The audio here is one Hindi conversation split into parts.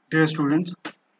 Dear students,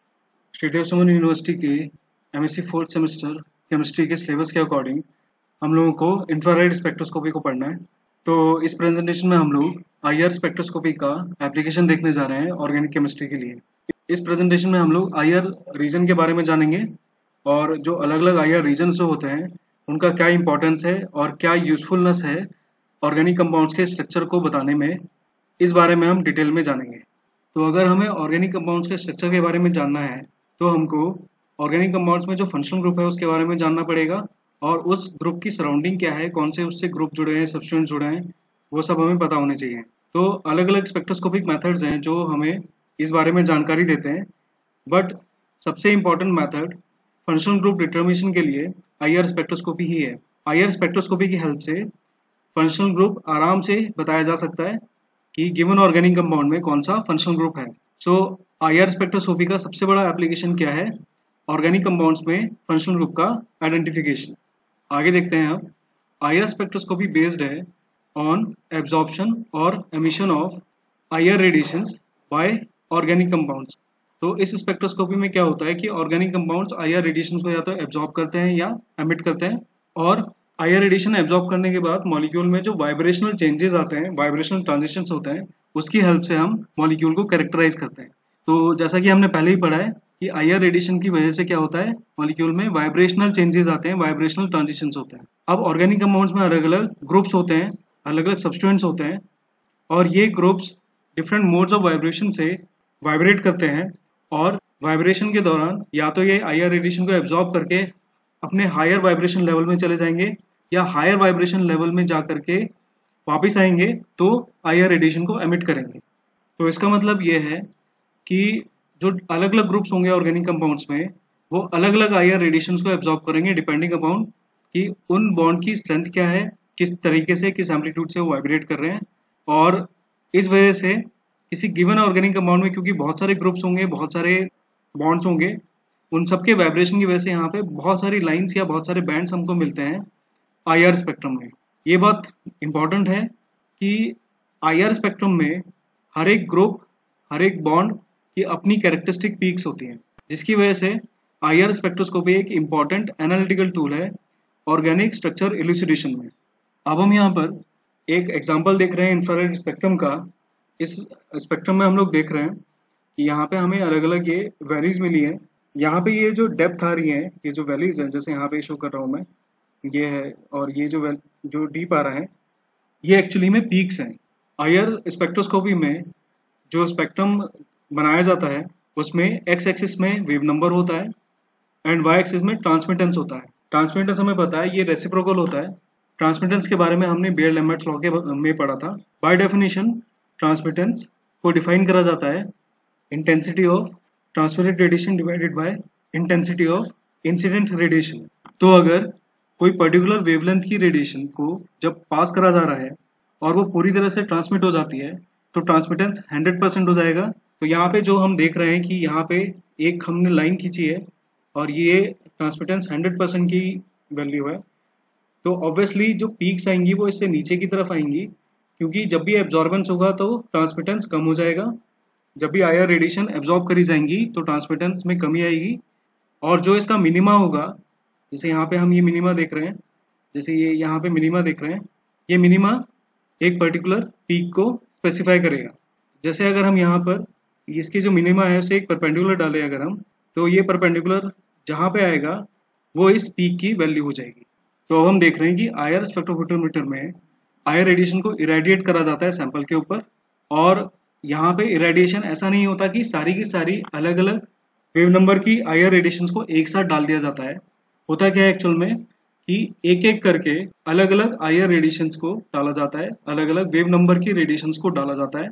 state of Suman university के एमएससी फोर्थ सेमेस्टर केमिस्ट्री के सिलेबस के अकॉर्डिंग हम लोगों को इंफ्रारेड स्पेक्ट्रोस्कोपी को पढ़ना है। तो इस प्रेजेंटेशन में हम लोग आईआर स्पेक्ट्रोस्कोपी का एप्लीकेशन देखने जा रहे हैं ऑर्गेनिक केमिस्ट्री के लिए। इस प्रेजेंटेशन में हम लोग आईआर रीजन के बारे में जानेंगे और जो अलग अलग आईआर रीजन जो होते हैं उनका क्या इंपॉर्टेंस है और क्या यूजफुलनेस है ऑर्गेनिक कंपाउंड्स के स्ट्रक्चर को बताने में, इस बारे में हम डिटेल में जानेंगे। तो अगर हमें ऑर्गेनिक कंपाउंड्स के स्ट्रक्चर के बारे में जानना है तो हमको ऑर्गेनिक कंपाउंड्स में जो फंक्शनल ग्रुप है उसके बारे में जानना पड़ेगा और उस ग्रुप की सराउंडिंग क्या है, कौन से उससे ग्रुप जुड़े हैं, सब्स्टिट्यूएंट जुड़े हैं, वो सब हमें पता होने चाहिए। तो अलग अलग स्पेक्ट्रोस्कोपिक मेथड्स हैं जो हमें इस बारे में जानकारी देते हैं, बट सबसे important method functional group determination के लिए आईआर स्पेक्ट्रोस्कोपी ही है। आईआर स्पेक्ट्रोस्कोपी की हेल्प से फंक्शनल ग्रुप आराम से बताया जा सकता है कि गिवन ऑर्गेनिक कंपाउंड में कौन सा फंक्शनल ग्रुप है। सो आईआर स्पेक्ट्रोस्कोपी का सबसे बड़ा एप्लीकेशन क्या है ऑर्गेनिक कंपाउंड्स में फंक्शनल ग्रुप का आइडेंटिफिकेशन। आगे देखते हैं। अब आईआर स्पेक्ट्रोस्कोपी बेस्ड है ऑन एब्जॉर्प्शन और emission of IR radiations by organic compounds. तो इस स्पेक्ट्रोस्कोपी में क्या होता है कि ऑर्गेनिक कंपाउंड्स आईआर रेडिएशन को या तो एब्जॉर्ब करते हैं या एमिट करते हैं, और आईआर रेडिएशन एब्जॉर्ब करने के बाद मॉलिक्यूल में जो वाइब्रेशनल चेंजेस आते हैं, वाइब्रेशनल ट्रांजिशंस होते हैं, उसकी हेल्प से हम मॉलिक्यूल को कैरेक्टराइज करते हैं। तो जैसा कि हमने पहले ही पढ़ा है कि आईआर रेडिएशन की वजह से क्या होता है, मॉलिक्यूल में वाइब्रेशनल चेंजेस आते हैं, वाइब्रेशनल ट्रांजिशंस होते हैं। अब ऑर्गेनिक कंपाउंड्स में अलग अलग ग्रुप्स होते हैं, अलग अलग सब्स्टिट्यूएंट्स होते हैं, और ये groups different modes of vibration से वाइब्रेट करते हैं, और वाइब्रेशन के दौरान या तो ये आईआर रेडिएशन को एब्जॉर्ब करके अपने हायर वाइब्रेशन लेवल में चले जाएंगे या हायर वाइब्रेशन लेवल में जा करके वापस आएंगे तो आईआर रेडिएशन को एमिट करेंगे। तो इसका मतलब ये है कि जो अलग अलग ग्रुप्स होंगे ऑर्गेनिक कंपाउंड्स में, वो अलग अलग आईआर रेडिएशन को एब्जॉर्ब करेंगे डिपेंडिंग अपॉन कि उन बॉन्ड की स्ट्रेंथ क्या है, किस तरीके से, किस एम्पलीट्यूड से वो वाइब्रेट कर रहे हैं। और इस वजह से किसी गिवन ऑर्गेनिक कंपाउंड में, क्योंकि बहुत सारे ग्रुप्स होंगे, बहुत सारे बॉन्ड्स होंगे, उन सबके वाइब्रेशन की वजह से यहाँ पे बहुत सारी लाइन्स या बहुत सारे बैंड्स हमको मिलते हैं आईआर स्पेक्ट्रम में। ये बात इंपॉर्टेंट है कि आईआर स्पेक्ट्रम में हर एक ग्रुप, हर एक बॉन्ड की अपनी कैरेक्टरिस्टिक पीक्स होती हैं, जिसकी वजह से आईआर स्पेक्ट्रोस्कोपी एक इम्पॉर्टेंट एनालिटिकल टूल है ऑर्गेनिक स्ट्रक्चर इलुसिडेशन में। अब हम यहाँ पर एक एग्जांपल देख रहे हैं इंफ्रारेड स्पेक्ट्रम का। इस स्पेक्ट्रम में हम लोग देख रहे हैं कि यहाँ पे हमें अलग अलग ये वैल्यूज मिली है। यहाँ पे ये जो डेप्थ आ रही है, ये जो वैल्यूज है, जैसे यहाँ पे शो कर रहा हूँ मैं, ये है, और ये जो डीप आ रहा है, ये एक्चुअली में पीक्स हैं। आईआर स्पेक्ट्रोस्कोपी में जो स्पेक्ट्रम बनाया जाता है उसमें एक्स एक्सिस में वेव नंबर होता है एंड वाई एक्सिस में ट्रांसमिटेंस होता है। ट्रांसमिटेंस हमें पता है ये रेसिप्रोकल होता है। ट्रांसमिटेंस के बारे में हमने बेयर-लैम्बर्ट लॉ के में पढ़ा था। बाय डेफिनेशन ट्रांसमिटेंस को डिफाइन करा जाता है intensity of transmitted radiation divided by intensity of incident radiation. तो अगर कोई पर्टिकुलर वेवलेंथ की रेडिएशन को जब पास करा जा रहा है और वो पूरी तरह से ट्रांसमिट हो जाती है तो ट्रांसमिटेंस 100% हो जाएगा। तो यहाँ पे जो हम देख रहे हैं कि यहाँ पे एक हमने लाइन खींची है और ये ट्रांसमिटेंस 100% की वैल्यू है, तो ऑब्वियसली जो पीक्स आएंगी वो इससे नीचे की तरफ आएंगी, क्योंकि जब भी एब्जॉर्बेंस होगा तो ट्रांसमिटेंस कम हो जाएगा। जब भी आईआर रेडिएशन एब्जॉर्ब करी जाएंगी तो ट्रांसमिटेंस में कमी आएगी, और जो इसका मिनिमा होगा, जैसे यहाँ पे हम ये मिनिमा देख रहे हैं, जैसे ये यहाँ पे मिनिमा देख रहे हैं, ये मिनिमा एक पर्टिकुलर पीक को स्पेसिफाई करेगा। जैसे अगर हम यहाँ पर इसके जो मिनिमा है उसे एक परपेंडिकुलर डालें अगर हम, तो ये परपेंडिकुलर जहाँ पे आएगा वो इस पीक की वैल्यू हो जाएगी। तो अब हम देख रहे हैं कि आईआर स्पेक्ट्रोफोटोमीटर में आईआर रेडिएशन को इरेडिएट करा जाता है सैंपल के ऊपर, और यहाँ पे इरेडिएशन ऐसा नहीं होता कि सारी की सारी अलग अलग वेव नंबर की आईआर रेडिएशन को एक साथ डाल दिया जाता है। होता क्या है एक्चुअल में कि एक एक करके अलग अलग आईआर रेडिएशंस को डाला जाता है, अलग अलग वेव नंबर की रेडिएशंस को डाला जाता है,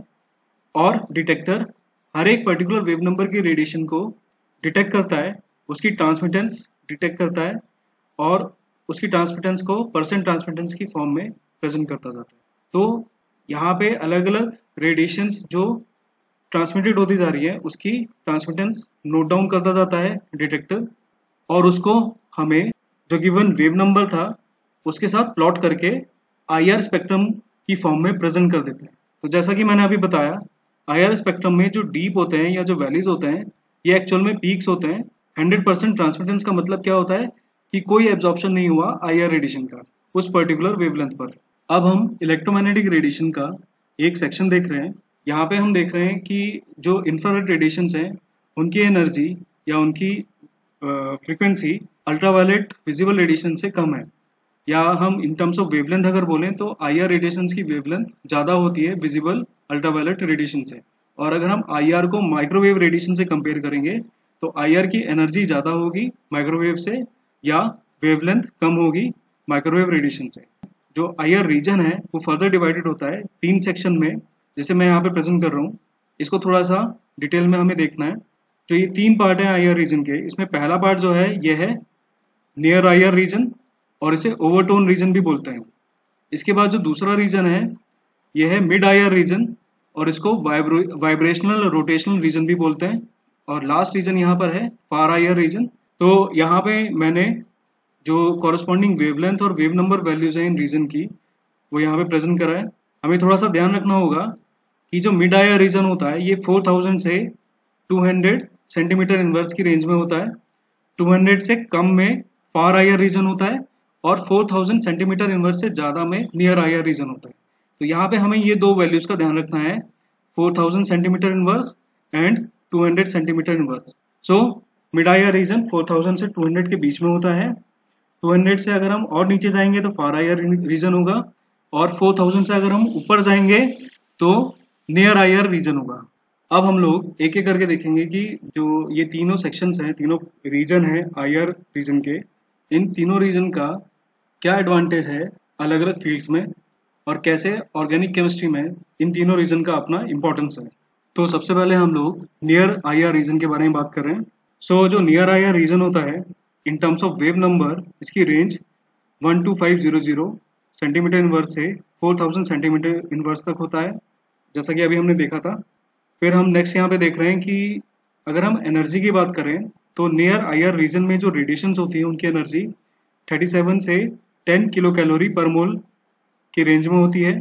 और डिटेक्टर हर एक पर्टिकुलर वेव नंबर की रेडिएशन को डिटेक्ट करता है, उसकी ट्रांसमिटेंस डिटेक्ट करता है, और उसकी ट्रांसमिटेंस को परसेंट ट्रांसमिटेंस की फॉर्म में प्रेजेंट करता जाता है। तो यहाँ पे अलग अलग रेडिएशंस जो ट्रांसमिटेड होती जा रही है उसकी ट्रांसमिटेंस नोट डाउन करता जाता है डिटेक्टर, और उसको हमें जो गिवन वेव नंबर था उसके साथ प्लॉट करके आईआर स्पेक्ट्रम की फॉर्म में प्रेजेंट कर देते हैं। तो जैसा कि मैंने अभी बताया, IR स्पेक्ट्रम में जो डीप होते हैं या जो वैलीज होते हैं ये एक्चुअल में पीक्स होते हैं। 100% ट्रांसमिटेंस का मतलब क्या होता है कि कोई एब्जॉर्प्शन नहीं हुआ IR रेडिएशन का उस पर्टिकुलर वेवलेंथ पर। अब हम इलेक्ट्रोमैग्नेटिक रेडिएशन का एक सेक्शन देख रहे हैं। यहाँ पे हम देख रहे हैं कि जो इंफ्रारेड रेडिएशंस हैं उनकी एनर्जी या उनकी फ्रीक्वेंसी अल्ट्रावायलेट विजिबल रेडिएशन से कम है, या हम इन टर्म्स ऑफ वेवलेंथ अगर बोलें तो IR रेडिएशंस की वेवलेंथ ज़्यादा होती है विजिबल अल्ट्रावायलेट रेडिएशन से। और अगर हम IR को माइक्रोवेव रेडिएशन से कंपेयर करेंगे तो IR की एनर्जी ज़्यादा होगी माइक्रोवेव से, या वेवलेंथ कम होगी माइक्रोवेव रेडिएशन से। जो IR रीजन है वो फर्दर डिवाइडेड होता है 3 सेक्शन में, जैसे मैं यहाँ पे प्रेजेंट कर रहा हूँ। इसको थोड़ा सा डिटेल में हमें देखना है। जो ये 3 पार्ट है IR रीजन के, इसमें पहला पार्ट जो है ये है नियर IR रीजन और इसे ओवरटोन रीजन भी बोलते हैं। इसके बाद जो दूसरा रीजन है ये है मिड IR रीजन और इसको वाइब्रेशनल रोटेशनल रीजन भी बोलते हैं। और लास्ट रीजन यहाँ पर है फार IR रीजन। तो यहाँ पे मैंने जो कॉरस्पॉन्डिंग वेवलेंथ और वेव नंबर वैल्यूज हैं इन रीजन की वो यहाँ पे प्रेजेंट करा है। हमें थोड़ा सा ध्यान रखना होगा कि जो मिड IR रीजन होता है ये 4000 से 200 सेंटीमीटर इनवर्स की रेंज में होता है। 200 से कम में फार IR रीजन होता है और 4000 सेंटीमीटर इनवर्स से ज़्यादा में नियर IR रीजन होता है। तो यहाँ पे हमें ये दो वैल्यूज का ध्यान रखना है, 4000 centimetre inverse and 200 centimetre inverse. So mid IR region 4000 से 200 के बीच में होता है। 200 से अगर हम और नीचे जाएंगे तो फार IR रीजन होगा, और 4000 से अगर हम ऊपर जाएंगे तो नियर IR रीजन होगा। अब हम लोग एक एक करके देखेंगे कि जो ये तीनों सेक्शंस हैं, तीनों रीजन हैं IR रीजन के, इन तीनों रीजन का क्या एडवांटेज है अलग अलग फील्ड्स में और कैसे ऑर्गेनिक केमिस्ट्री में इन तीनों रीजन का अपना इंपॉर्टेंस है। तो सबसे पहले हम लोग नियर IR रीजन के बारे में बात कर रहे हैं। सो जो नियर IR रीजन होता है in terms of wave number, इसकी रेंज 12500 सेंटीमीटर इनवर्स से 4000 सेंटीमीटर इनवर्स तक होता है, जैसा कि अभी हमने देखा था। फिर हम नेक्स्ट यहाँ पे देख रहे हैं कि अगर हम एनर्जी की बात करें तो नियर IR रीजन में जो रेडिएशंस होती हैं उनकी एनर्जी 37 से 10 किलो कैलोरी पर मोल की रेंज में होती है।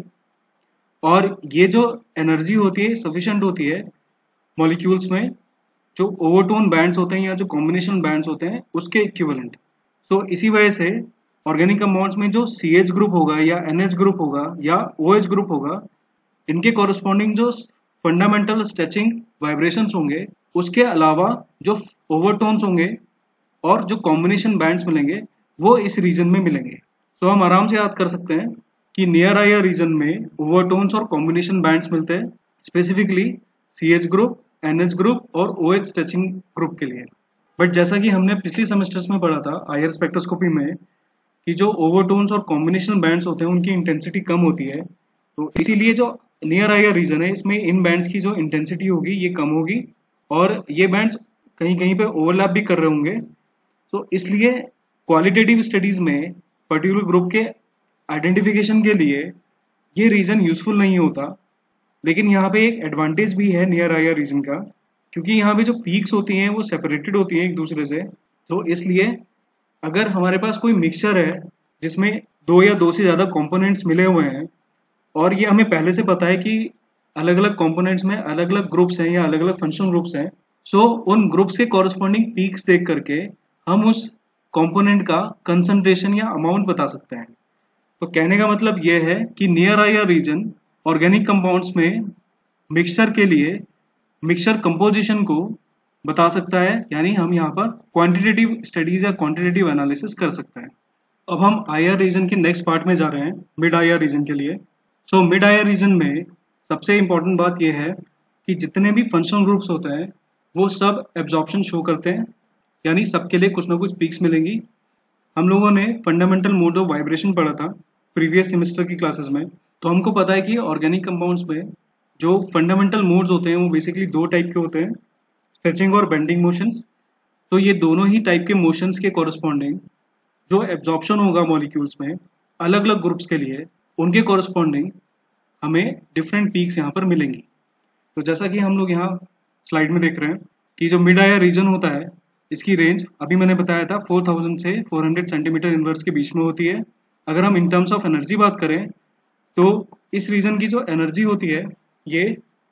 और ये जो एनर्जी होती है सफिशिएंट होती है मॉलिक्यूल्स में जो ओवरटोन बैंड्स होते हैं या जो कॉम्बिनेशन बैंड्स होते हैं उसके इक्विवेलेंट। तो इसी वजह से ऑर्गेनिक कंपाउंड्स में जो CH ग्रुप होगा या NH ग्रुप होगा या OH ग्रुप होगा, इनके कॉरस्पॉन्डिंग जो फंडामेंटल स्ट्रेचिंग वाइब्रेशंस होंगे उसके अलावा जो ओवरटोन्स होंगे और जो कॉम्बिनेशन बैंड्स मिलेंगे वो इस रीजन में मिलेंगे। तो हम आराम से याद कर सकते हैं कि नियर IR रीजन में ओवरटोन्स और कॉम्बिनेशन बैंड्स मिलते हैं, specifically CH group, NH group और OH स्ट्रेचिंग ग्रुप के लिए। बट जैसा कि हमने पिछली सेमेस्टर्स में पढ़ा था IR स्पेक्ट्रोस्कोपी में कि जो ओवरटोन्स और कॉम्बिनेशन बैंड्स होते हैं उनकी इंटेंसिटी कम होती है, तो इसीलिए जो नियर IR रीजन है इसमें इन बैंड्स की जो इंटेंसिटी होगी ये कम होगी और ये बैंड्स कहीं कहीं पे ओवरलैप भी कर रहे होंगे। तो इसलिए क्वालिटेटिव स्टडीज में पर्टिकुलर ग्रुप के आइडेंटिफिकेशन के लिए ये रीजन यूजफुल नहीं होता। लेकिन यहाँ पे एक एडवांटेज भी है नियर IR रीजन का, क्योंकि यहाँ पे जो पीक्स होती हैं वो सेपरेटेड होती हैं एक दूसरे से। तो इसलिए अगर हमारे पास कोई मिक्सचर है जिसमें 2 या 2 से ज़्यादा कंपोनेंट्स मिले हुए हैं और ये हमें पहले से पता है कि अलग अलग कंपोनेंट्स में अलग अलग ग्रुप्स हैं या अलग अलग फंक्शनल ग्रुप्स हैं, सो उन ग्रुप्स के कॉरस्पॉन्डिंग पीक्स देख करके हम उस कंपोनेंट का कंसंट्रेशन या अमाउंट बता सकते हैं। तो कहने का मतलब ये है कि near IR region organic compounds में मिक्सचर के लिए मिक्सचर कंपोजिशन को बता सकता है, यानी हम यहाँ पर क्वांटिटेटिव स्टडीज या क्वांटिटेटिव एनालिसिस कर सकते हैं। अब हम IR रीजन के नेक्स्ट पार्ट में जा रहे हैं, मिड IR रीजन के लिए। सो मिड IR रीजन में सबसे इम्पोर्टेंट बात यह है कि जितने भी फंक्शनल ग्रुप्स होते हैं वो सब एब्जॉर्प्शन शो करते हैं, यानी सबके लिए कुछ ना कुछ पीक्स मिलेंगी। हम लोगों ने फंडामेंटल मोड ऑफ वाइब्रेशन पढ़ा था प्रीवियस सेमेस्टर की क्लासेस में, तो हमको पता है कि ऑर्गेनिक कंपाउंड्स में जो फंडामेंटल मोड्स होते हैं वो बेसिकली 2 टाइप के होते हैं, स्ट्रेचिंग और बेंडिंग मोशंस। तो ये दोनों ही टाइप के मोशंस के कॉरस्पॉन्डिंग जो एब्जॉर्प्शन होगा मॉलिक्यूल्स में अलग अलग ग्रुप्स के लिए, उनके कॉरस्पॉन्डिंग हमें डिफरेंट पीक्स यहाँ पर मिलेंगी। तो जैसा कि हम लोग यहाँ स्लाइड में देख रहे हैं कि जो मिड IR रीजन होता है इसकी रेंज अभी मैंने बताया था 4000 से 400 सेंटीमीटर इनवर्स के बीच में होती है। अगर हम इन टर्म्स ऑफ एनर्जी बात करें तो इस रीजन की जो एनर्जी होती है ये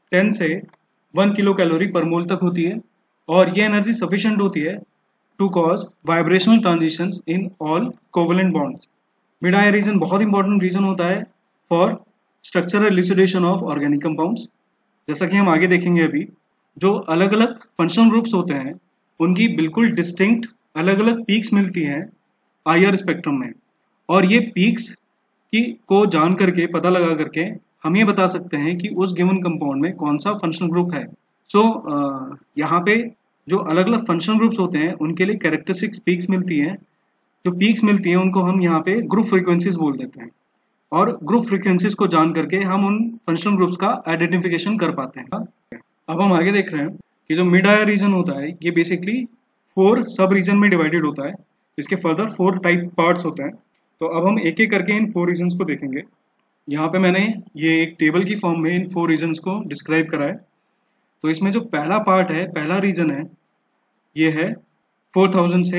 10 से 1 किलो कैलोरी पर मोल तक होती है और ये एनर्जी सफिशिएंट होती है to cause vibrational transitions in all covalent bonds. Mid IR region बहुत इंपॉर्टेंट रीजन होता है for structural elucidation of organic compounds. जैसा कि हम आगे देखेंगे अभी, जो अलग अलग फंक्शनल ग्रुप्स होते हैं उनकी बिल्कुल डिस्टिंक्ट अलग अलग पीक्स मिलती हैं आईआर स्पेक्ट्रम में, और ये पीक्स की को जान करके पता लगा करके हम ये बता सकते हैं कि उस गिवन कंपाउंड में कौन सा फंक्शनल ग्रुप है। सो यहाँ पे जो अलग अलग फंक्शनल ग्रुप्स होते हैं उनके लिए कैरेक्टरिस्टिक्स पीक्स मिलती हैं। जो पीक्स मिलती हैं उनको हम यहाँ पे ग्रुप फ्रीक्वेंसीज बोल देते हैं, और ग्रुप फ्रीक्वेंसीज को जान करके हम उन फंक्शनल ग्रुप्स का आइडेंटिफिकेशन कर पाते हैं। अब हम आगे देख रहे हैं कि जो मिड आयर रीजन होता है ये बेसिकली 4 सब रीजन में डिवाइडेड होता है। इसके फर्दर 4 टाइप पार्ट्स होते हैं। तो अब हम एक एक करके इन 4 रीजन्स को देखेंगे। यहाँ पे मैंने ये एक टेबल की फॉर्म में इन 4 रीजन्स को डिस्क्राइब करा है। तो इसमें जो पहला पार्ट है, पहला रीजन है, ये है 4000 से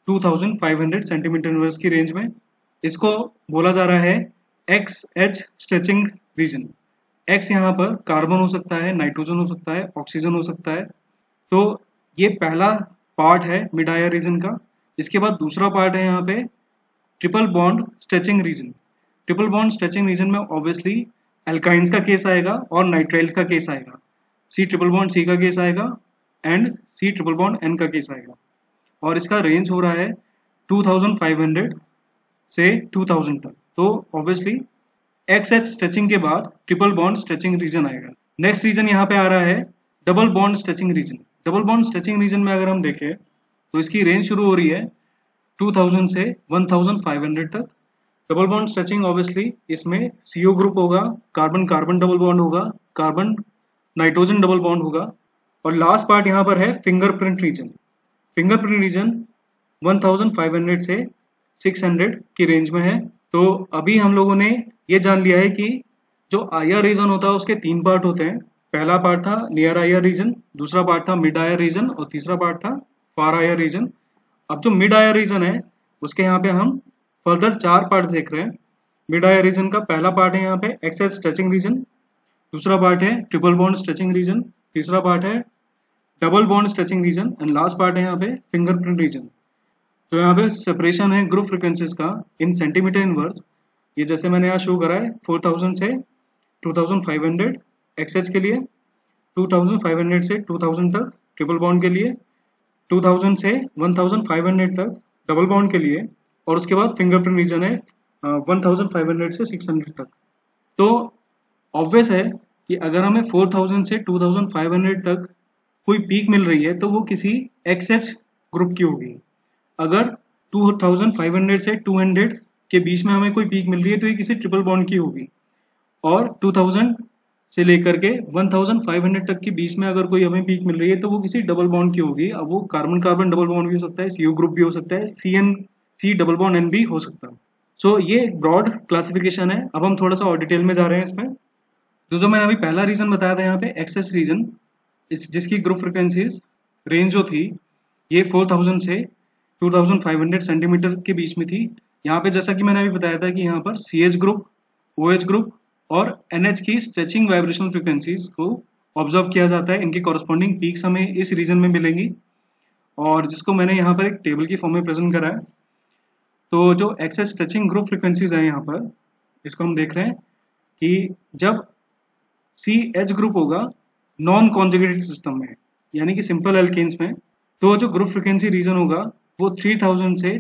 2500 सेंटीमीटर इनवर्स की रेंज में। इसको बोला जा रहा है XH स्ट्रेचिंग रीजन। X यहाँ पर कार्बन हो सकता है, नाइट्रोजन हो सकता है, ऑक्सीजन हो सकता है। तो ये पहला पार्ट है मिड आयर रीजन का। इसके बाद दूसरा पार्ट है यहाँ पे triple bond stretching region. Triple bond stretching region में ऑब्वियसली एल्काइंस का केस आएगा और नाइट्राइल्स का केस आएगा। C ट्रिपल बॉन्ड C का केस आएगा and C triple bond N का केस आएगा, और इसका रेंज हो रहा है 2500 से 2000 तक। तो ऑब्वियसली XH स्ट्रेचिंग के बाद ट्रिपल बॉन्ड स्ट्रेचिंग रीजन आएगा। नेक्स्ट रीजन यहाँ पे आ रहा है double bond stretching region. Double bond stretching region में अगर हम देखें तो इसकी रेंज शुरू हो रही है 2000 से 1500 तक। डबल बॉन्ड स्ट्रेचिंग ऑब्वियसली इसमें CO ग्रुप होगा, कार्बन कार्बन डबल बॉन्ड होगा, कार्बन नाइट्रोजन डबल बॉन्ड होगा, और लास्ट पार्ट यहाँ पर है फिंगरप्रिंट रीजन। फिंगरप्रिंट रीजन 1500 से 600 की रेंज में है। तो अभी हम लोगों ने ये जान लिया है कि जो आईआर रीजन होता है उसके 3 पार्ट होते हैं। पहला पार्ट था नियर आईआर रीजन, दूसरा पार्ट था मिड आईआर रीजन, और तीसरा पार्ट था फार आईआर रीजन। अब जो मिड आईआर रीजन है उसके यहाँ पे हम फर्दर 4 पार्ट देख रहे हैं। मिड आईआर रीजन का पहला पार्ट है यहाँ पे एक्सएच स्ट्रेचिंग रीजन, दूसरा पार्ट है ट्रिपल बॉन्ड स्ट्रेचिंग रीजन, तीसरा पार्ट है double bond stretching region, and last part है यहाँ पे फिंगरप्रिंट रीजन। तो यहाँ पे सेपरेशन है ग्रुप फ्रीक्वेंसीज का इन सेंटीमीटर इनवर्स। ये जैसे मैंने यहाँ शो करा है 4000 से 2500 XH के लिए, 2500 से 2000 तक ट्रिपल बॉन्ड के लिए, 2000 से 1500 तक डबल बॉन्ड के लिए, और उसके बाद फिंगरप्रिंट रीजन है 1500 से 600 तक। तो ऑब्वियस है कि अगर हमें 4000 से 2500 तक कोई पीक मिल रही है तो वो किसी XH ग्रुप की होगी। अगर 2500 से 200 के बीच में हमें कोई पीक मिल रही है तो ये किसी ट्रिपल बॉन्ड की होगी, और 2000 से लेकर के 1500 तक के बीच में अगर कोई हमें पीक मिल रही है तो वो किसी डबल बॉन्ड की होगी। अब वो कार्बन कार्बन डबल बॉन्ड भी हो सकता है, CO ग्रुप भी हो सकता है, C डबल बॉन्ड N भी हो सकता है। सो ये ब्रॉड क्लासिफिकेशन है। अब हम थोड़ा सा और डिटेल में जा रहे हैं इसमें। तो जो मैंने अभी पहला रीजन बताया था यहाँ पे XH रीजन, जिसकी ग्रुप फ्रिक्वेंसीज रेंज जो थी ये 4000 से 2500 सेंटीमीटर के बीच में थी। यहाँ पे जैसा कि मैंने अभी बताया था कि यहाँ पर CH ग्रुप, OH ग्रुप और NH की स्ट्रेचिंग वाइब्रेशनल फ्रिक्वेंसीज को ऑब्जर्व किया जाता है। इनकी कॉरस्पॉन्डिंग पीक्स हमें इस रीजन में मिलेंगी, और जिसको मैंने यहाँ पर एक टेबल की फॉर्म में प्रेजेंट करा है। तो जो XH स्ट्रेचिंग ग्रुप फ्रिक्वेंसीज है यहाँ पर, इसको हम देख रहे हैं कि जब CH ग्रुप होगा नॉन कॉन्जुगेटेड सिस्टम में, यानी कि सिंपल एल्केन्स में, तो जो ग्रुप फ्रिक्वेंसी रीजन होगा वो 3000 से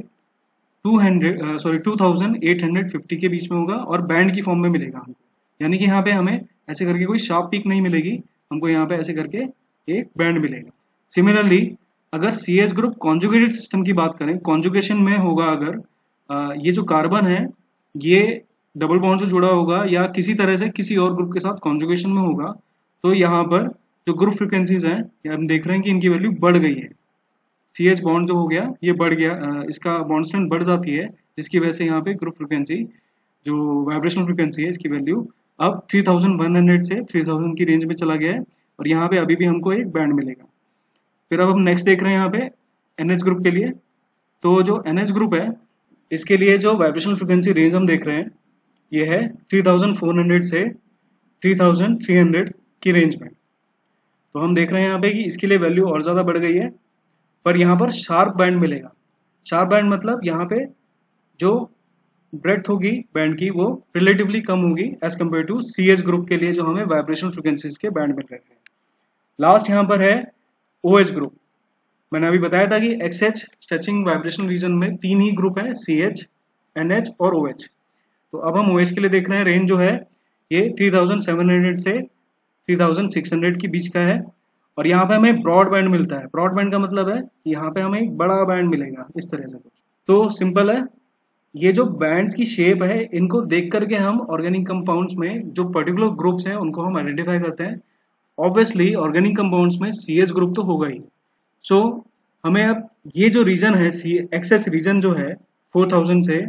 2850 के बीच में होगा और बैंड की फॉर्म में मिलेगा हमको। यानी कि यहाँ पे हमें ऐसे करके कोई शार्प पीक नहीं मिलेगी, हमको यहाँ पे ऐसे करके एक बैंड मिलेगा। सिमिलरली अगर CH ग्रुप कॉन्जुगेटेड सिस्टम की बात करें, कॉन्जुगेशन में होगा अगर ये जो कार्बन है ये डबल बॉन्ड से जुड़ा होगा या किसी तरह से किसी और ग्रुप के साथ कॉन्जुगेशन में होगा, तो यहाँ पर जो ग्रुप फ्रिक्वेंसीज हैं हम देख रहे हैं कि इनकी वैल्यू बढ़ गई है। CH बॉन्ड जो हो गया ये बढ़ गया, इसका बॉन्ड स्ट्रेंथ बढ़ जाती है, जिसकी वजह से यहाँ पे ग्रुप फ्रिक्वेंसी जो वाइब्रेशनल फ्रिक्वेंसी है इसकी वैल्यू अब 3100 से 3000 की रेंज में चला गया है, और यहाँ पे अभी भी हमको एक बैंड मिलेगा। फिर अब हम नेक्स्ट देख रहे हैं यहाँ पे NH ग्रुप के लिए। तो जो NH ग्रुप है इसके लिए जो वाइब्रेशनल फ्रिक्वेंसी रेंज हम देख रहे हैं ये है 3400 से 3300 की रेंज में। तो हम देख रहे हैं यहाँ पे कि इसके लिए वैल्यू और ज़्यादा बढ़ गई है, पर यहाँ पर शार्प बैंड मिलेगा। शार्प बैंड मतलब यहाँ पे जो ब्रेड्थ होगी बैंड की वो रिलेटिवली कम होगी as compare to C H group के लिए जो हमें वाइब्रेशन फ्रिक्वेंसीज के बैंड मिल रहे हैं। लास्ट यहाँ पर है ओ एच ग्रुप। मैंने अभी बताया था कि X H stretching vibration region में 3 ही ग्रुप है, सी एच, एन एच और ओ एच। तो अब हम ओ एच के लिए देख रहे हैं, रेंज जो है ये 3700 से 3600 के बीच का है, और यहाँ पे हमें ब्रॉड बैंड मिलता है। ब्रॉड बैंड का मतलब है कि यहाँ पे हमें एक बड़ा बैंड मिलेगा इस तरह से कुछ। तो सिंपल है, ये जो बैंड्स की शेप है इनको देख करके हम ऑर्गेनिक कंपाउंड्स में जो पर्टिकुलर ग्रुप्स हैं उनको हम आइडेंटिफाई करते हैं। ऑब्वियसली ऑर्गेनिक कंपाउंड्स में सी एच ग्रुप तो होगा ही। सो हमें अब ये जो रीजन है सी एक्सेस रीजन जो है 4000 से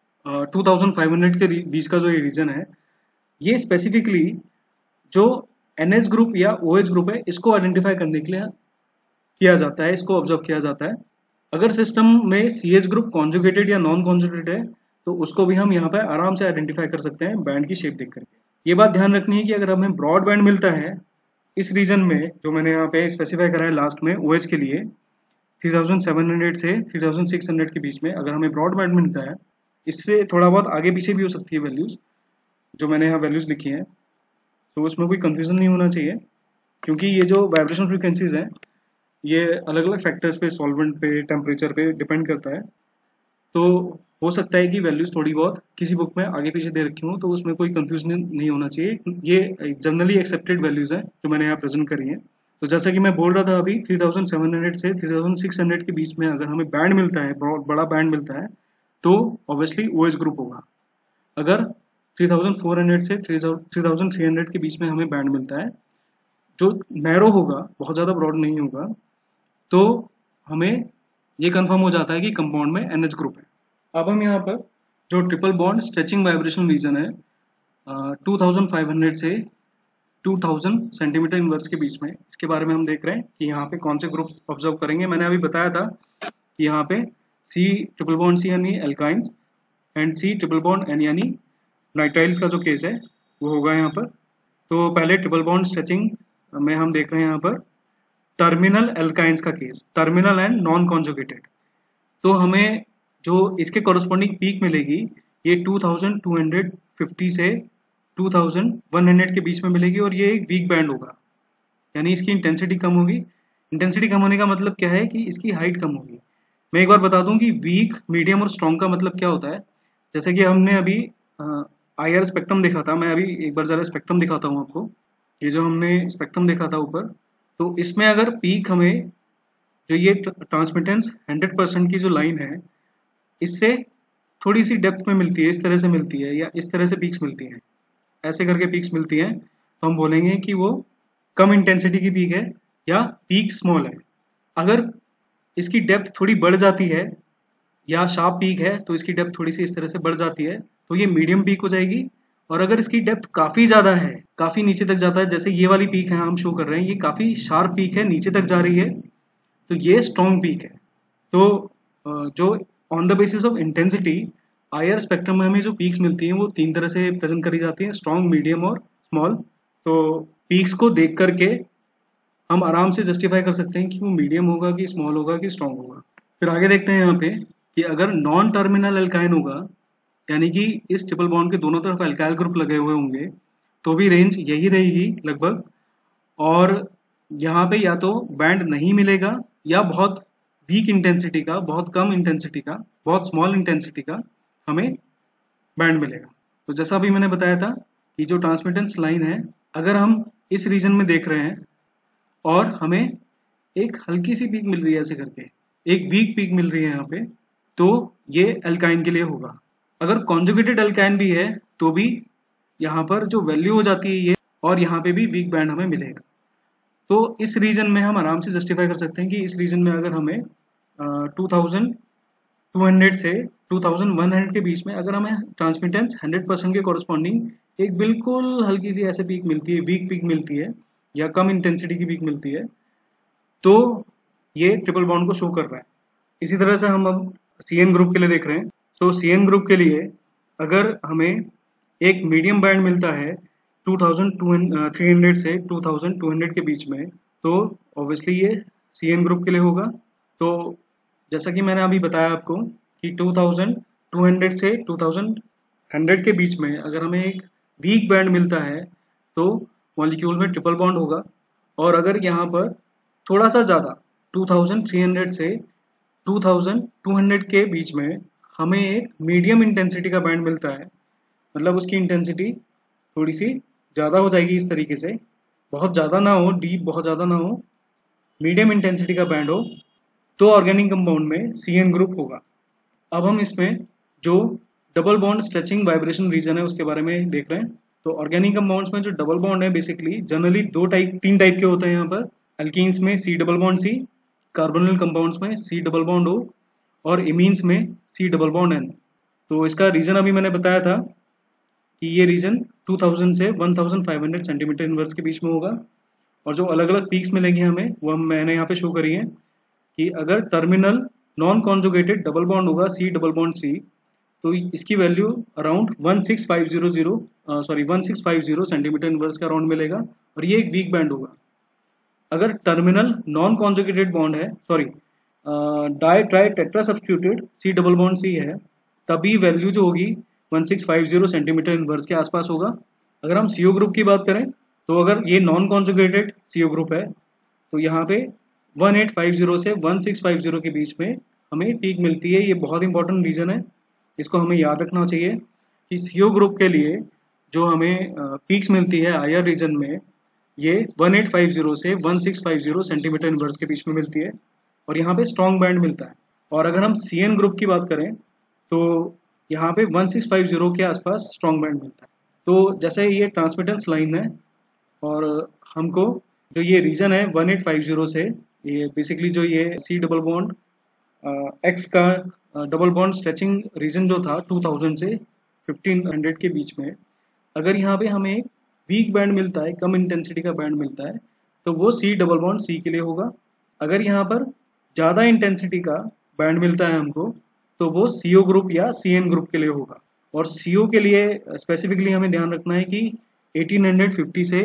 2500 के बीच का जो ये रीजन है, ये स्पेसिफिकली जो NH ग्रुप या OH ग्रुप है इसको आइडेंटिफाई करने के लिए किया जाता है, इसको ऑब्जर्व किया जाता है। अगर सिस्टम में CH ग्रुप कॉन्जुगेटेड या नॉन कॉन्जुगेटेड है तो उसको भी हम यहाँ पे आराम से आइडेंटिफाई कर सकते हैं बैंड की शेप देख करके। ये बात ध्यान रखनी है कि अगर हमें ब्रॉड बैंड मिलता है इस रीजन में जो मैंने यहाँ पे स्पेसिफाई करा है लास्ट में OH के लिए 3700 से 3600 के बीच में, अगर हमें ब्रॉड बैंड मिलता है, इससे थोड़ा बहुत आगे पीछे भी हो सकती है वैल्यूज जो मैंने यहाँ वैल्यूज लिखी हैं, तो उसमें कोई कंफ्यूजन नहीं होना चाहिए, क्योंकि ये जो वाइब्रेशन फ्रीक्वेंसीज हैं ये अलग अलग फैक्टर्स पे, सॉल्वेंट पे, टेम्परेचर पे डिपेंड करता है। तो हो सकता है कि वैल्यूज थोड़ी बहुत किसी बुक में आगे पीछे दे रखी हूँ, तो उसमें कोई कंफ्यूजन नहीं होना चाहिए। ये जनरली एक्सेप्टेड वैल्यूज हैं जो मैंने यहाँ प्रेजेंट करी हैं। तो जैसा कि मैं बोल रहा था अभी 3700 से 3600 के बीच में अगर हमें बैंड मिलता है, बहुत बड़ा बैंड मिलता है, तो ऑब्वियसली OH ग्रुप होगा। अगर 3400 से 3300 के बीच में हमें बैंड मिलता है जो नैरो होगा, बहुत ज़्यादा ब्रॉड नहीं होगा, तो हमें ये कंफर्म हो जाता है कि कंपाउंड में NH ग्रुप है। अब हम यहाँ पर जो triple bond stretching vibration region है 2500 से 2000 सेंटीमीटर इनवर्स के बीच में, इसके बारे में हम देख रहे हैं कि यहाँ पे कौन से ग्रुप ऑब्जर्व करेंगे। मैंने अभी बताया था कि यहाँ पे C ट्रिपल बॉन्ड C यानी alkynes and C triple bond N यानी नाइट्राइल्स का जो केस है वो होगा यहाँ पर। तो पहले ट्रिपल बॉन्ड स्ट्रेचिंग में हम देख रहे हैं यहाँ पर टर्मिनल एल्काइंस का case, terminal and non conjugated. तो हमें जो इसके कॉरस्पॉन्डिंग पीक मिलेगी ये 2250 से 2100 के बीच में मिलेगी, और ये एक वीक बैंड होगा, यानी इसकी इंटेंसिटी कम होगी। इंटेंसिटी कम होने का मतलब क्या है कि इसकी हाइट कम होगी। मैं एक बार बता दूं कि वीक, मीडियम और स्ट्रॉन्ग का मतलब क्या होता है। जैसे कि हमने अभी IR स्पेक्ट्रम देखा था, मैं अभी एक बार ज़रा स्पेक्ट्रम दिखाता हूँ आपको। ये जो हमने स्पेक्ट्रम देखा था ऊपर, तो इसमें अगर पीक हमें जो ये ट्रांसमिटेंस 100% की जो लाइन है इससे थोड़ी सी डेप्थ में मिलती है, इस तरह से मिलती है या इस तरह से पीक्स मिलती हैं, ऐसे करके पीक्स मिलती हैं, तो हम बोलेंगे कि वो कम इंटेंसिटी की पीक है या पीक स्मॉल है। अगर इसकी डेप्थ थोड़ी बढ़ जाती है या शार्प पीक है तो इसकी डेप्थ थोड़ी सी इस तरह से बढ़ जाती है तो ये मीडियम पीक हो जाएगी। और अगर इसकी डेप्थ काफ़ी ज़्यादा है, काफ़ी नीचे तक जाता है, जैसे ये वाली पीक है हम शो कर रहे हैं, ये काफ़ी शार्प पीक है, नीचे तक जा रही है, तो ये स्ट्रॉन्ग पीक है। तो जो on the basis of intensity IR spectrum में हमें जो पीक्स मिलती हैं वो 3 तरह से प्रेजेंट करी जाती हैं, स्ट्रॉन्ग, मीडियम और स्मॉल। तो पीक्स को देख करके हम आराम से जस्टिफाई कर सकते हैं कि वो मीडियम होगा कि स्मॉल होगा कि स्ट्रॉन्ग होगा। फिर आगे देखते हैं यहाँ पे कि अगर नॉन टर्मिनल एल्काइन होगा, यानी कि इस ट्रिपल बॉन्ड के दोनों तरफ एल्काइल ग्रुप लगे हुए होंगे, तो भी रेंज यही रहेगी लगभग, और यहाँ पे या तो बैंड नहीं मिलेगा या बहुत वीक इंटेंसिटी का, बहुत कम इंटेंसिटी का, बहुत स्मॉल इंटेंसिटी का हमें बैंड मिलेगा। तो जैसा अभी मैंने बताया था कि जो ट्रांसमिटेंस लाइन है, अगर हम इस रीजन में देख रहे हैं और हमें एक हल्की सी पीक मिल रही है, ऐसे करके एक वीक पीक मिल रही है यहाँ पे, तो ये एल्काइन के लिए होगा। अगर कॉन्जुगेटेड एल्काइन भी है तो भी यहाँ पर जो वैल्यू हो जाती है ये, और यहाँ पे भी वीक बैंड हमें मिलेगा। तो इस रीजन में हम आराम से जस्टिफाई कर सकते हैं कि इस रीजन में अगर हमें 2200 से 2100 के बीच में अगर हमें ट्रांसमिटेंस 100% के कॉरस्पॉन्डिंग एक बिल्कुल हल्की सी ऐसे पीक मिलती है, वीक पीक मिलती है या कम इंटेंसिटी की पीक मिलती है, तो ये ट्रिपल बॉन्ड को शो कर रहा है। इसी तरह से हम अब CN ग्रुप के लिए देख रहे हैं। तो CN ग्रुप के लिए अगर हमें एक मीडियम बैंड मिलता है 2300 से 2200 के बीच में, तो ऑब्वियसली ये CN ग्रुप के लिए होगा। तो जैसा कि मैंने अभी बताया आपको कि 2200 से 2100 के बीच में अगर हमें एक वीक बैंड मिलता है तो मॉलिक्यूल में ट्रिपल बॉन्ड होगा। और अगर यहाँ पर थोड़ा सा ज़्यादा 2300 से 2200 के बीच में हमें एक मीडियम इंटेंसिटी का बैंड मिलता है, मतलब उसकी इंटेंसिटी थोड़ी सी ज़्यादा हो जाएगी इस तरीके से, बहुत ज़्यादा ना हो डीप, बहुत ज़्यादा ना हो, मीडियम इंटेंसिटी का बैंड हो, तो ऑर्गेनिक कंपाउंड में CN ग्रुप होगा। अब हम इसमें जो double bond stretching vibration region है उसके बारे में देख रहे हैं। तो ऑर्गेनिक कंपाउंड्स में जो डबल बॉन्ड है बेसिकली जनरली तीन टाइप के होते हैं यहाँ पर। अल्कीन्स में C double bond C, carbonyl compounds में C डबल बॉन्ड O, और इमीन्स में C डबल बॉन्ड N। तो इसका रीजन अभी मैंने बताया था कि ये रीजन 2000 से 1500 सेंटीमीटर इनवर्स के बीच में होगा। और जो अलग अलग पीक्स मिलेंगे हमें वो मैंने यहाँ पे शो करी है कि अगर terminal non conjugated double bond होगा C डबल बॉन्ड C, तो इसकी वैल्यू अराउंड 1650 सेंटीमीटर इनवर्स का अराउंड मिलेगा और ये एक वीक बैंड होगा। अगर टर्मिनल नॉन कॉन्जुगेटेड बॉन्ड है, sorry di tri tetra substituted C double bond C है, तभी वैल्यू जो होगी 1650 सेंटीमीटर इनवर्स के आसपास होगा। अगर हम CO ग्रुप की बात करें तो अगर ये नॉन कॉन्जुगेटेड CO ग्रुप है तो यहाँ पे 1850 से 1650 के बीच में हमें पीक मिलती है। ये बहुत इंपॉर्टेंट रीजन है, इसको हमें याद रखना चाहिए कि CO ग्रुप के लिए जो हमें पीक्स मिलती है IR रीजन में, ये 1850 से 1650 सेंटीमीटर इनवर्स के बीच में मिलती है और यहाँ पे स्ट्रॉन्ग बैंड मिलता है। और अगर हम CN ग्रुप की बात करें तो यहाँ पे 1650 के आसपास स्ट्रॉन्ग बैंड मिलता है। तो जैसे ये ट्रांसमिटेंस लाइन है और हमको जो ये रीजन है 1850 से, ये बेसिकली जो ये C डबल बॉन्ड X का डबल बॉन्ड स्ट्रेचिंग रीजन जो था 2000 से 1500 के बीच में, अगर यहाँ पे हमें वीक बैंड मिलता है, कम इंटेंसिटी का बैंड मिलता है, तो वो C डबल बॉन्ड C के लिए होगा। अगर यहाँ पर ज़्यादा इंटेंसिटी का बैंड मिलता है हमको तो वो CO ग्रुप या CN ग्रुप के लिए होगा। और CO के लिए स्पेसिफिकली हमें ध्यान रखना है कि 1850 से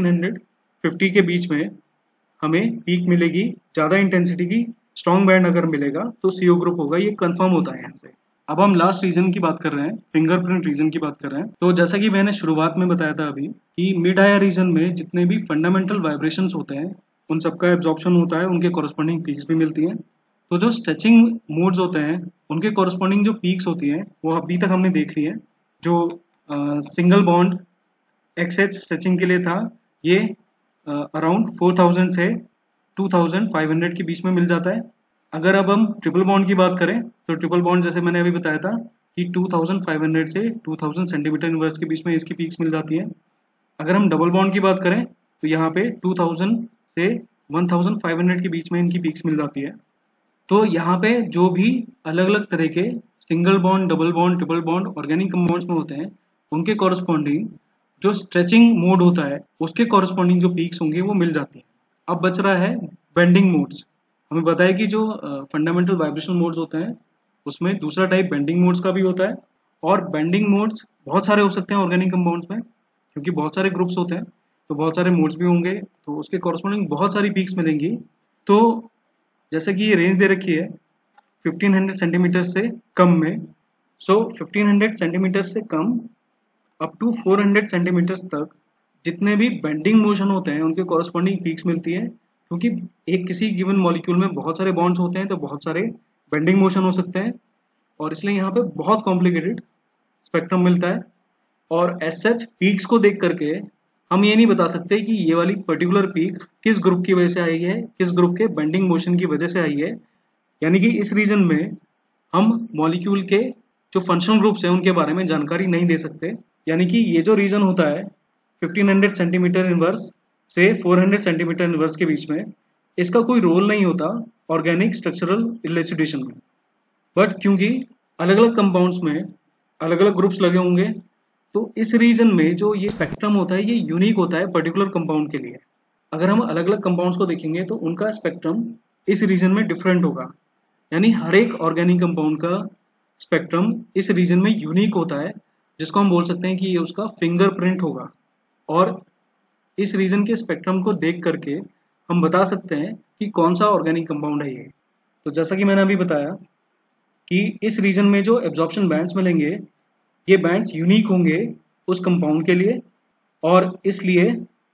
1650 के बीच में हमें पीक मिलेगी ज़्यादा इंटेंसिटी की। स्ट्रॉन्ग बैंड अगर मिलेगा तो CO ग्रुप होगा, ये कंफर्म होता है यहाँ से। अब हम लास्ट रीजन की बात कर रहे हैं, फिंगरप्रिंट रीजन की बात कर रहे हैं। तो जैसा कि मैंने शुरुआत में बताया था अभी कि मिड हायर रीजन में जितने भी फंडामेंटल वाइब्रेशंस होते हैं उन सबका एब्जॉर्प्शन होता है, उनके कॉरस्पॉन्डिंग पीक्स भी मिलती हैं। तो जो स्ट्रेचिंग मोड्स होते हैं उनके कॉरस्पॉन्डिंग जो पीक्स होती हैं वो अभी तक हमने देख ली है। जो सिंगल बॉन्ड XH स्ट्रेचिंग के लिए था, ये अराउंड 4000 से 2500 के बीच में मिल जाता है। अगर अब हम ट्रिपल बॉन्ड की बात करें तो ट्रिपल बॉन्ड जैसे मैंने अभी बताया था कि 2500 से 2000 सेंटीमीटर इनवर्स के बीच में इसकी पीक्स मिल जाती है। अगर हम डबल बॉन्ड की बात करें तो यहाँ पे 2000 से 1500 के बीच में इनकी पीक्स मिल जाती है। तो यहाँ पे जो भी अलग अलग तरह के single bond, double bond, triple bond organic compounds में होते हैं, उनके कॉरस्पॉन्डिंग जो स्ट्रेचिंग मोड होता है उसके कॉरस्पॉन्डिंग जो पीक्स होंगे वो मिल जाती है। अब बच रहा है बेंडिंग मोड्स। हमें बताया कि जो फंडामेंटल वाइब्रेशन मोड्स होते हैं उसमें दूसरा टाइप बेंडिंग मोड्स का भी होता है। और बेंडिंग मोड्स बहुत सारे हो सकते हैं ऑर्गेनिक कंपाउंड्स में, क्योंकि बहुत सारे ग्रुप्स होते हैं तो बहुत सारे मोड्स भी होंगे, तो उसके कॉरस्पॉन्डिंग बहुत सारी पीक्स मिलेंगी। तो जैसे कि ये रेंज दे रखी है 1500 सेंटीमीटर से कम में, सो 1500 सेंटीमीटर से कम अप टू 400 सेंटीमीटर तक जितने भी बेंडिंग मोशन होते हैं उनके कॉरस्पॉन्डिंग पीक्स मिलती है। क्योंकि एक किसी गिवन मॉलिक्यूल में बहुत सारे बॉन्ड्स होते हैं तो बहुत सारे बेंडिंग मोशन हो सकते हैं, और इसलिए यहाँ पे बहुत कॉम्प्लिकेटेड स्पेक्ट्रम मिलता है। और एज सच पीक्स को देख करके हम ये नहीं बता सकते कि ये वाली पर्टिकुलर पीक किस ग्रुप की वजह से आई है, किस ग्रुप के बेंडिंग मोशन की वजह से आई है। यानी कि इस रीजन में हम मॉलिक्यूल के जो फंक्शनल ग्रुप्स हैं उनके बारे में जानकारी नहीं दे सकते। यानी कि ये जो रीजन होता है 1500 सेंटीमीटर इनवर्स से 400 सेंटीमीटर इनवर्स के बीच में, इसका कोई रोल नहीं होता ऑर्गेनिक स्ट्रक्चरल इलैस्यूडेशन में। बट क्योंकि अलग अलग कंपाउंड्स में अलग अलग ग्रुप्स लगे होंगे, तो इस रीजन में जो ये स्पेक्ट्रम होता है ये यूनिक होता है पर्टिकुलर कंपाउंड के लिए। अगर हम अलग अलग कंपाउंड्स को देखेंगे तो उनका स्पेक्ट्रम इस रीजन में डिफरेंट होगा। यानी हर एक ऑर्गेनिक कंपाउंड का स्पेक्ट्रम इस रीजन में यूनिक होता है, जिसको हम बोल सकते हैं कि ये उसका फिंगरप्रिंट होगा। और इस रीजन के स्पेक्ट्रम को देख करके हम बता सकते हैं कि कौन सा ऑर्गेनिक कंपाउंड है ये। तो जैसा कि मैंने अभी बताया कि इस रीजन में जो एब्जॉर्प्शन बैंड्स मिलेंगे ये बैंड्स यूनिक होंगे उस कंपाउंड के लिए, और इसलिए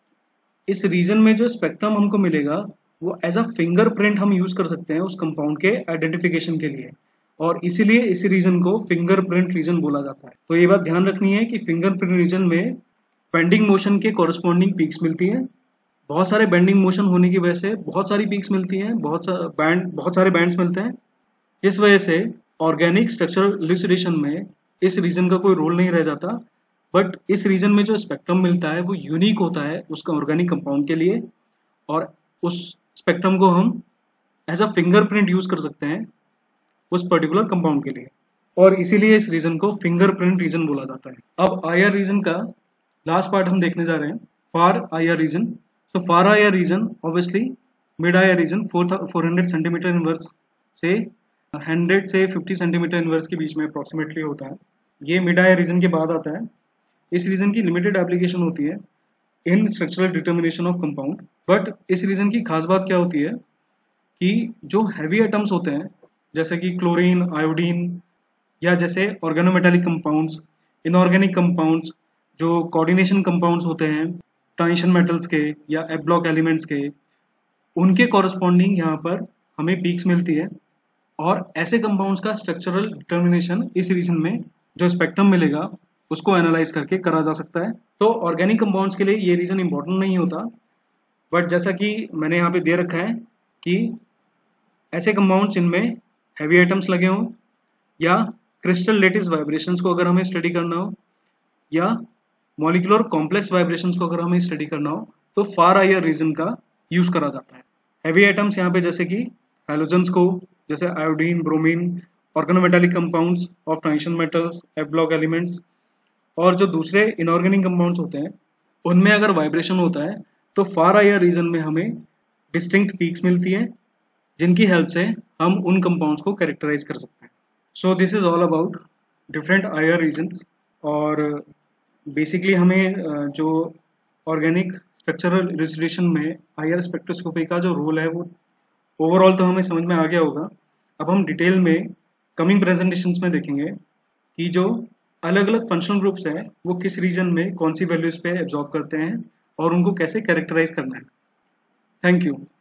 इस रीजन में जो स्पेक्ट्रम हमको मिलेगा वो एज अ फिंगरप्रिंट हम यूज कर सकते हैं उस कंपाउंड के आइडेंटिफिकेशन के लिए, और इसीलिए इस रीजन को फिंगरप्रिंट रीजन बोला जाता है। तो ये बात ध्यान रखनी है कि फिंगरप्रिंट रीजन में बेंडिंग मोशन के कॉरस्पॉन्डिंग पीक्स मिलती हैं। बहुत सारे बेंडिंग मोशन होने की वजह से बहुत सारी पीक्स मिलती हैं, बहुत सारे बैंड्स मिलते हैं, जिस वजह से ऑर्गेनिक स्ट्रक्चरल इल्यूसिडेशन में इस रीजन का कोई रोल नहीं रह जाता। बट इस रीजन में जो स्पेक्ट्रम मिलता है वो यूनिक होता है उसका ऑर्गेनिक कंपाउंड के लिए, और उस स्पेक्ट्रम को हम एज अ फिंगरप्रिंट यूज कर सकते हैं उस पर्टिकुलर कंपाउंड के लिए, और इसीलिए इस रीजन को फिंगरप्रिंट रीजन बोला जाता है। अब आईआर रीजन का लास्ट पार्ट हम देखने जा रहे हैं, फार आईआर रीजन। तो far IR region obviously mid IR region 400 centimetre inverse से 100 से 50 सेंटीमीटर इनवर्स के बीच में अप्रोक्सीमेटली होता है। ये मिड आईआर रीजन के बाद आता है। इस रीजन की लिमिटेड एप्लीकेशन होती है in structural determination of compound. But इस रीजन की खास बात क्या होती है कि जो हैवी एटम्स होते हैं जैसे कि क्लोरीन, आयोडीन, या जैसे ऑर्गेनोमेटालिक कंपाउंड्स, इनऑर्गेनिक कंपाउंड्स, जो कोऑर्डिनेशन कंपाउंड्स होते हैं ट्रांजिशन मेटल्स के या एफ ब्लॉक एलिमेंट्स के, उनके कॉरस्पॉन्डिंग यहाँ पर हमें पीक्स मिलती है, और ऐसे कंपाउंड्स का स्ट्रक्चरल डिटर्मिनेशन इस रीजन में जो स्पेक्ट्रम मिलेगा उसको एनालाइज करके करा जा सकता है। तो ऑर्गेनिक कंपाउंड्स के लिए ये रीजन इंपॉर्टेंट नहीं होता, बट जैसा कि मैंने यहाँ पे दे रखा है कि ऐसे कंपाउंड्स जिनमें हैवी एटम्स लगे हों, या क्रिस्टल लेटिस वाइब्रेशंस को अगर हमें स्टडी करना हो, या मॉलिक्यूलर कॉम्प्लेक्स वाइब्रेशंस को अगर हमें स्टडी करना हो, तो फार आईआर रीजन का यूज करा जाता है। हैवी एटम्स यहाँ पे जैसे कि हैलोजन्स को, जैसे iodine, bromine, organometallic compounds of transition metals, F block elements, और जो दूसरे इनऑर्गेनिक कंपाउंड्स होते हैं उनमें अगर वाइब्रेशन होता है तो फार आईआर रीजन में हमें डिस्टिंक्ट पीक्स मिलती हैं जिनकी हेल्प से हम उन कंपाउंड्स को कैरेक्टराइज कर सकते हैं। So this is all about different IR regions. और बेसिकली हमें जो ऑर्गेनिक स्ट्रक्चरल इल्यूसिडेशन में आईआर स्पेक्ट्रोस्कोपी का जो रोल है वो ओवरऑल तो हमें समझ में आ गया होगा। अब हम डिटेल में कमिंग प्रेजेंटेशंस में देखेंगे कि जो अलग अलग फंक्शनल ग्रुप्स हैं वो किस रीजन में कौन सी वैल्यूज पे एब्जॉर्ब करते हैं और उनको कैसे कैरेक्टराइज करना है। Thank you.